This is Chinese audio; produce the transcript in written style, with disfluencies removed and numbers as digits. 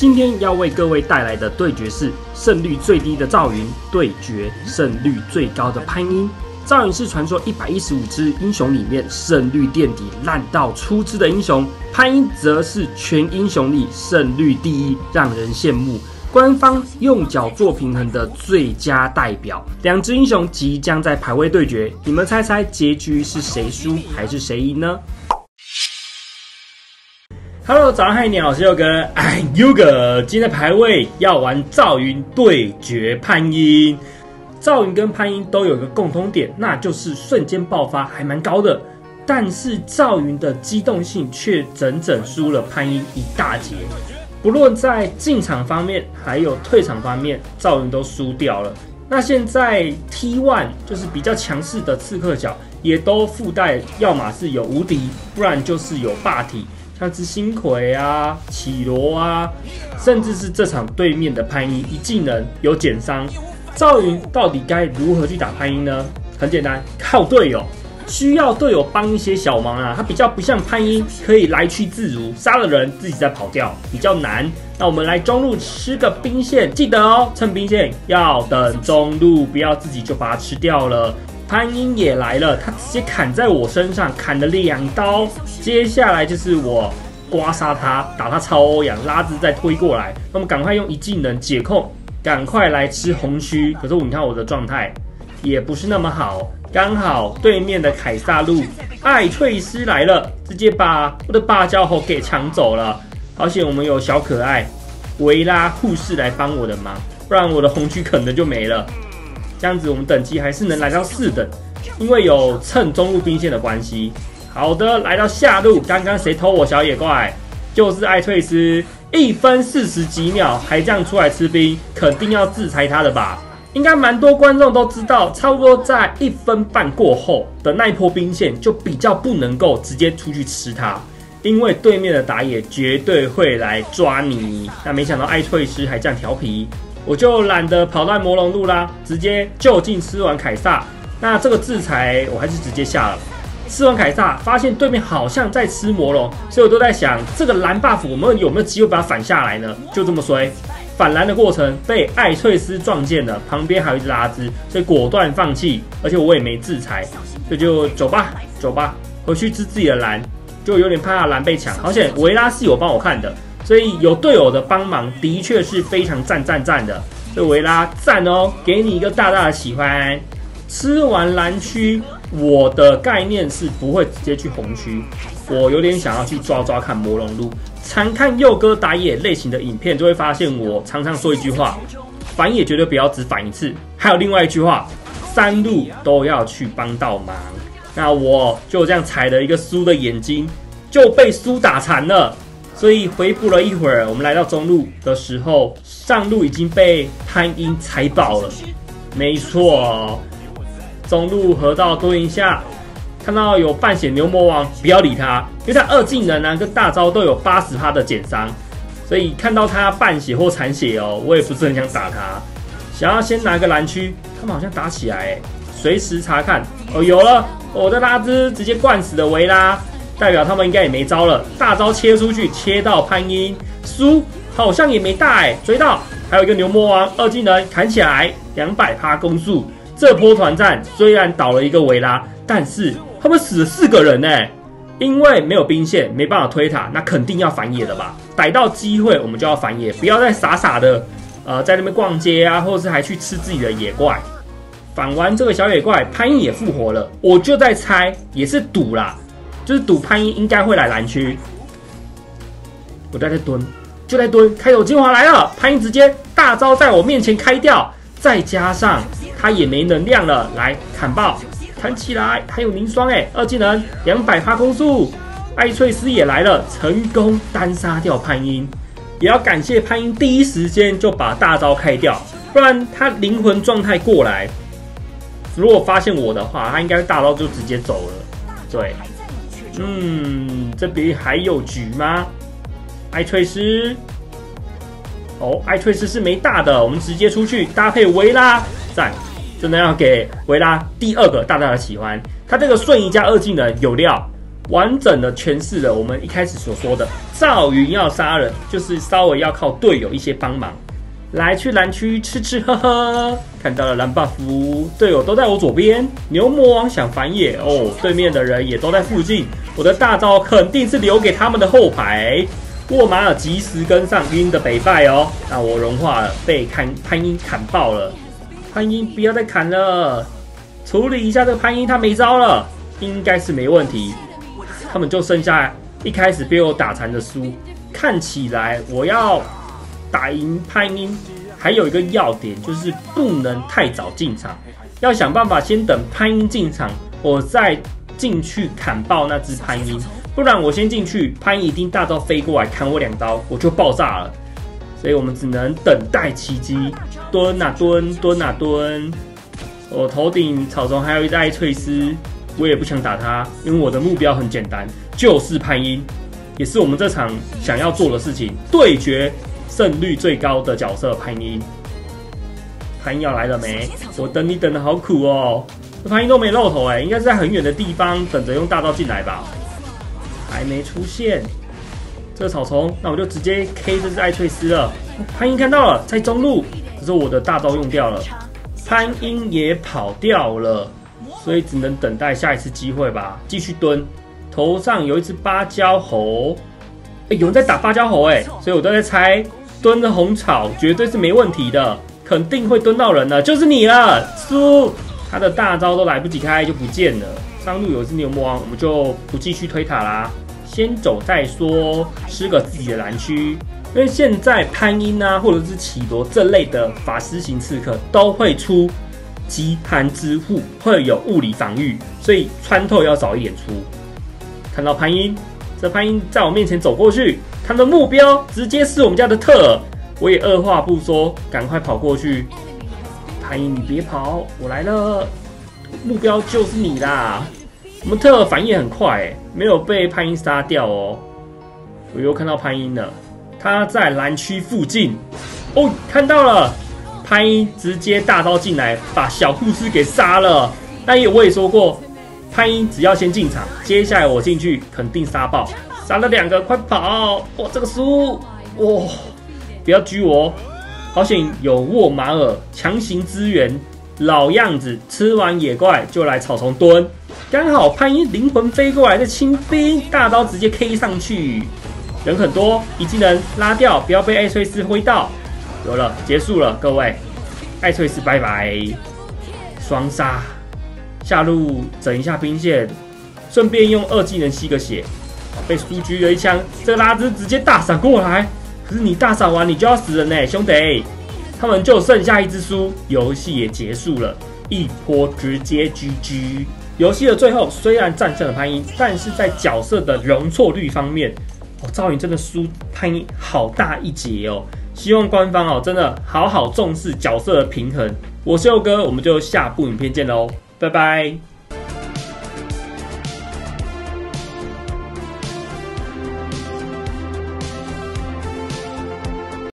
今天要为各位带来的对决是胜率最低的赵云对决胜率最高的潘英。赵云是传说115支英雄里面胜率垫底、烂到出汁的英雄，潘英则是全英雄里胜率第一，让人羡慕。官方用脚做平衡的最佳代表，两支英雄即将在排位对决，你们猜猜结局是谁输还是谁赢呢？Hello， 早上好，你好，我是佑哥。佑哥，今天的排位要玩赵云对决潘英。赵云跟潘英都有一个共同点，那就是瞬间爆发还蛮高的，但是赵云的机动性却整整输了潘英一大截。不论在进场方面，还有退场方面，赵云都输掉了。那现在 T1 就是比较强势的刺客角，也都附带，要么是有无敌，不然就是有霸体。像是星葵啊、绮罗啊，甚至是这场对面的潘英一技能有减伤，赵云到底该如何去打潘英呢？很简单，靠队友，需要队友帮一些小忙啊。他比较不像潘英，可以来去自如，杀了人自己再跑掉，比较难。那我们来中路吃个兵线，记得哦，趁兵线要等中路，不要自己就把它吃掉了。潘英也来了，他直接砍在我身上，砍了2刀。接下来就是我刮痧他，打他超欧阳，拉兹再推过来。那么赶快用一技能解控，赶快来吃红须。可是你看我的状态也不是那么好，刚好对面的凯撒路艾翠丝来了，直接把我的芭蕉猴给抢走了。好险我们有小可爱维拉护士来帮我的忙，不然我的红须可能就没了。这样子我们等级还是能来到4等，因为有蹭中路兵线的关系。好的，来到下路，刚刚谁偷我小野怪？就是艾翠丝，1分40几秒还这样出来吃兵，肯定要制裁他的吧？应该蛮多观众都知道，差不多在1分半过后的那一波兵线就比较不能够直接出去吃它，因为对面的打野绝对会来抓你。那没想到艾翠丝还这样调皮。我就懒得跑到魔龙路啦，直接就近吃完凯撒。那这个制裁我还是直接下了。吃完凯撒，发现对面好像在吃魔龙，所以我都在想，这个蓝 buff 我们有没有机会把它反下来呢？就这么衰，反蓝的过程被艾翠丝撞见了，旁边还有一只拉兹，所以果断放弃，而且我也没制裁，所以就走吧，回去吃自己的蓝，就有点怕蓝被抢。好险维拉是有帮我看的。所以有队友的帮忙，的确是非常赞的。所以维拉赞哦，给你一个大大的喜欢。吃完蓝区，我的概念是不会直接去红区，我有点想要去抓看魔龙路。常看佑哥打野类型的影片，就会发现我常常说一句话：反野绝对不要只反一次。还有另外一句话：3路都要去帮到忙。那我就这样踩了一个苏的眼睛，就被苏打残了。所以回补了一会儿，我们来到中路的时候，上路已经被潘英踩爆了。没错，中路河道蹲一下，看到有半血牛魔王，不要理他，因为他2技能啊跟大招都有80%的减伤，所以看到他半血或残血哦，我也不是很想打他，想要先拿个蓝区。他们好像打起来，随时查看哦，有了，我的拉兹直接灌死了维拉。代表他们应该也没招了，大招切出去，切到潘英，苏好像也没大追到，还有一个牛魔王2技能砍起来，200%攻速。这波团战虽然倒了一个维拉，但是他们死了4个人因为没有兵线，没办法推塔，那肯定要反野的吧？逮到机会我们就要反野，不要再傻傻的在那边逛街啊，或者是还去吃自己的野怪。反完这个小野怪，潘英也复活了，我就在猜，也是赌啦。就是赌潘英应该会来蓝区，我就在蹲，开口精华来了，潘英直接大招在我面前开掉，再加上他也没能量了，来砍爆，砍起来，还有凝霜2技能200%攻速，艾翠丝也来了，成功单杀掉潘英，也要感谢潘英第一时间就把大招开掉，不然他灵魂状态过来，如果发现我的话，他应该大招就直接走了，对。这边还有局吗？艾翠丝，艾翠丝是没大的，我们直接出去搭配维拉，赞！真的要给维拉第2个大大的喜欢。他这个瞬移加2技能有料， 完整的诠释了我们一开始所说的，赵云要杀人，就是稍微要靠队友一些帮忙。来去蓝区吃吃喝喝，看到了蓝 buff， 队友都在我左边。牛魔王想反野哦，对面的人也都在附近。我的大招肯定是留给他们的后排。沃马尔及时跟上晕的北拜哦，那我融化了，被潘英砍爆了。潘英不要再砍了，处理一下这个潘英，他没招了，应该是没问题。他们就剩下一开始被我打残的苏，看起来我要打赢潘英，还有一个要点就是不能太早进场，要想办法先等潘英进场，我再进去砍爆那只潘英，不然我先进去，潘英一定大招飞过来砍我2刀，我就爆炸了。所以我们只能等待奇迹，蹲啊蹲，蹲啊蹲。我头顶草丛还有一只艾翠丝，我也不想打他，因为我的目标很简单，就是潘英，也是我们这场想要做的事情，对决胜率最高的角色潘英。潘英要来了没？我等你等的好苦哦。潘英都没露头应该是在很远的地方等着用大招进来吧？还没出现。这个草丛，那我就直接 K 这只艾翠丝了。潘英看到了，在中路，可是我的大招用掉了，潘英也跑掉了，所以只能等待下一次机会吧。继续蹲，头上有一只芭蕉猴，有人在打芭蕉猴所以我都在猜，蹲着红草绝对是没问题的，肯定会蹲到人的，就是你了，苏。他的大招都来不及开就不见了。上路有一只牛魔王，我们就不继续推塔啦。先走再说，吃个自己的蓝区，因为现在潘英啊，或者是绮罗这类的法师型刺客都会出击潘之护，会有物理防御，所以穿透要早一点出。看到潘英，这潘英在我面前走过去，他的目标直接是我们家的特尔，我也二话不说，赶快跑过去。潘英，你别跑，我来了，目标就是你啦。我们特尔反应很快没有被潘英杀掉哦。我又看到潘英了，他在蓝区附近哦，看到了，潘英直接大刀进来，把小护士给杀了。但我也说过，潘英只要先进场，接下来我进去肯定杀爆，杀了2个，快跑！哇，这个输哇，不要狙我，好险有沃马尔强行支援，老样子，吃完野怪就来草丛蹲。刚好潘英灵魂飞过来的清兵，大刀直接 K 上去，人很多，一技能拉掉，不要被艾翠丝挥到。有了，结束了，各位，艾翠丝拜拜，双杀。下路整一下兵线，顺便用2技能吸个血，被苏狙了一枪，这个拉兹直接大闪过来，可是你大闪完你就要死人呢，兄弟。他们就剩下一只苏，游戏也结束了，一波直接 GG。游戏的最后虽然战胜了潘英，但是在角色的容错率方面，赵云真的输潘英好大一截哦。希望官方真的好好重视角色的平衡。我是佑哥，我们就下部影片见喽，拜拜。